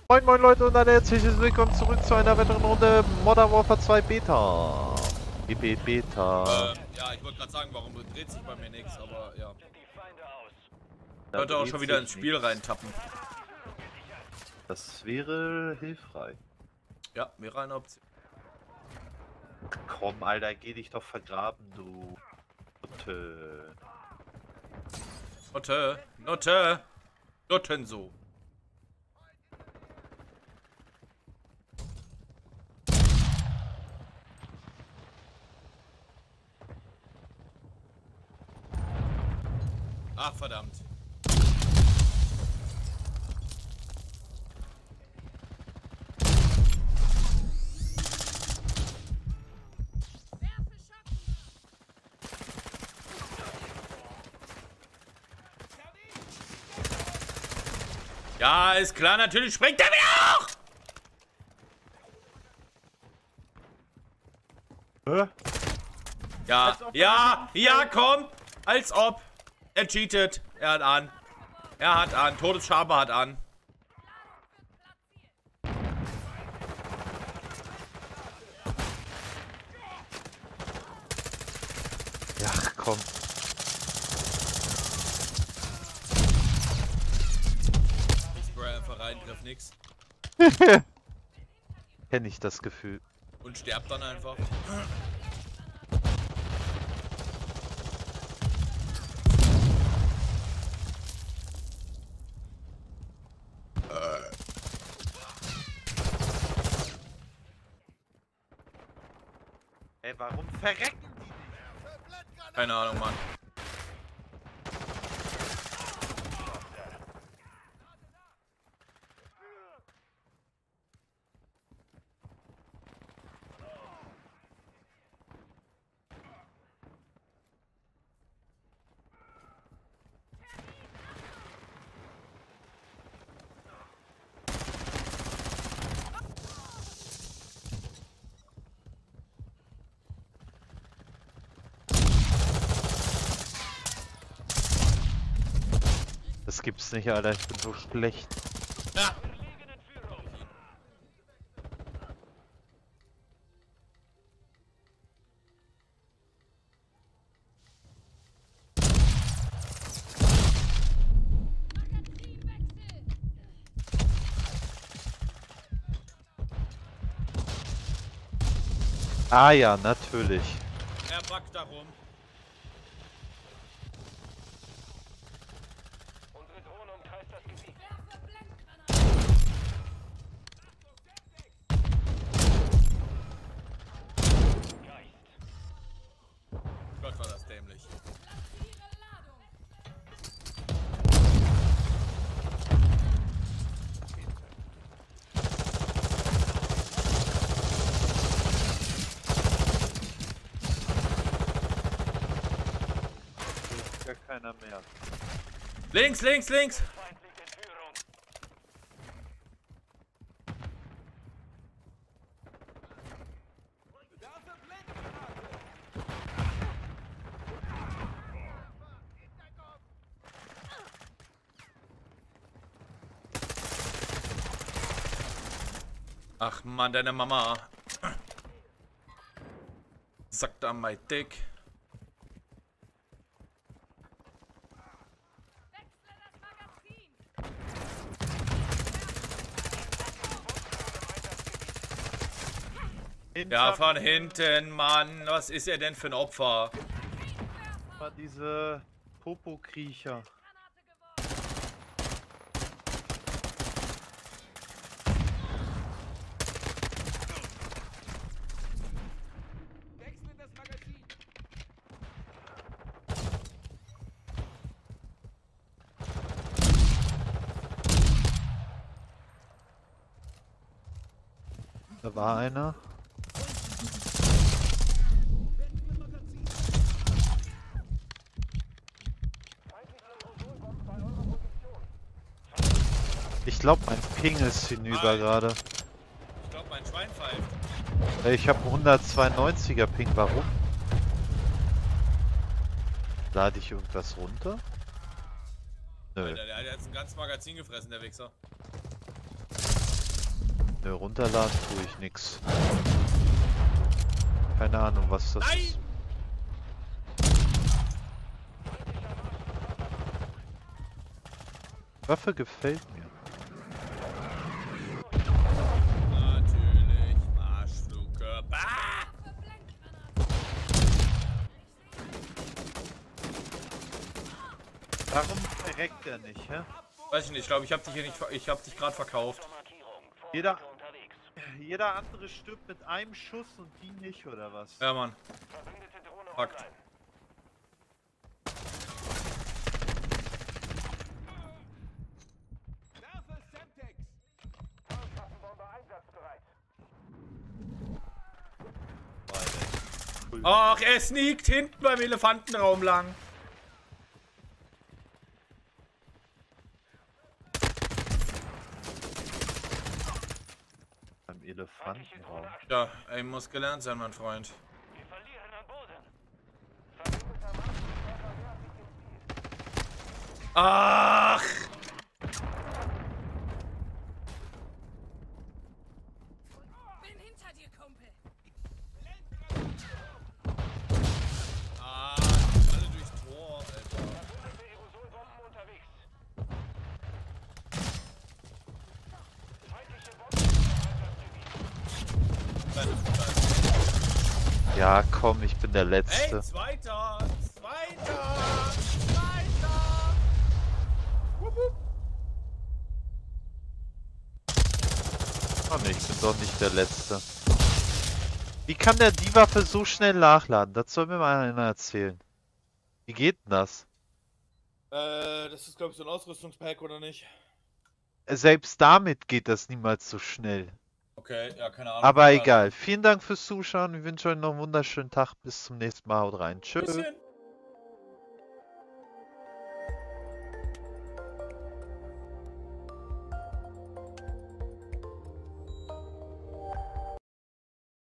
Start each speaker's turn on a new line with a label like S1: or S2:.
S1: Moin moin Leute und ein herzliches Willkommen zurück zu einer weiteren Runde Modern Warfare 2 Beta. Beta.
S2: Ja, ich wollte gerade sagen, warum dreht sich bei mir nichts, aber ja.
S1: Da
S2: Könnte auch
S1: dreht
S2: schon wieder
S1: sich
S2: ins Spiel
S1: nichts.
S2: reintappen.
S1: Das wäre hilfreich.
S2: Ja, wäre eine Option.
S1: Komm, Alter, geh dich doch vergraben, du. Nutte.
S2: Nutten so. Ach, verdammt. Ja, ist klar, natürlich springt er wieder hoch!
S1: Hä?
S2: Ja, komm! Als ob! Er cheatet. Er hat an. Todesschabe hat an.
S1: Ja, komm.
S2: Ich spray einfach rein, treffe nix.
S1: Kenn ich das Gefühl.
S2: Und sterbt dann einfach.
S1: Ey, warum verrecken die nicht?
S2: Keine Ahnung, Mann.
S1: Das gibt's nicht, Alter, ich bin so schlecht.
S2: Ja.
S1: Ah ja, natürlich.
S2: Er backt darum.
S3: Unsere Drohne umkreist das Gebiet.
S2: Gott, war das dämlich.
S1: Gar keiner mehr.
S2: Links!
S3: Feind liegt in Führung.
S2: Ach Mann, deine Mama. Sagt an mein Dick. Ja, von hinten, Mann. Was ist er denn für ein Opfer?
S1: War diese Popo-Kriecher. Da war einer. Ich glaube, mein Ping ist hinüber gerade.
S2: Ich glaube, mein Schwein pfeift.
S1: Ich habe 192er Ping. Warum? Lade ich irgendwas runter? Nö.
S2: Alter, der hat jetzt ein ganzes Magazin gefressen, der Wichser.
S1: Nö, runterladen tue ich nix. Keine Ahnung, was das
S2: Nein!
S1: ist. Waffe gefällt mir.
S2: Natürlich, Marschflugkörper.
S1: Warum verreckt er nicht, hä?
S2: Weiß ich nicht, ich glaube, ich habe dich hier nicht, ich habe dich gerade verkauft.
S1: Jeder andere stirbt mit einem Schuss und die nicht, oder was?
S2: Ja, Mann. Fakt. Ach, er sneakt hinten beim Elefantenraum lang.
S1: Beim Elefantenraum.
S2: Ja, ey, muss gelernt sein, mein Freund.
S3: Wir verlieren an Boden.
S2: Ach!
S4: Bin hinter dir, Kumpel.
S2: Ah, alle durchs Tor, Alter.
S3: Aerosolbomben unterwegs. Feindliche Bomben.
S1: Ja, komm, ich bin der Letzte.
S2: Ey, Zweiter! Zweiter!
S1: Oh ne, ich bin doch nicht der Letzte. Wie kann der die Waffe so schnell nachladen? Das soll mir mal einer erzählen. Wie geht denn das?
S2: Das ist, glaube ich, so ein Ausrüstungspack, oder nicht?
S1: Selbst damit geht das niemals so schnell.
S2: Okay, ja, keine Ahnung.
S1: Aber egal. Vielen Dank fürs Zuschauen. Ich wünsche euch noch einen wunderschönen Tag. Bis zum nächsten Mal. Haut rein. Tschüss.
S2: Bisschen.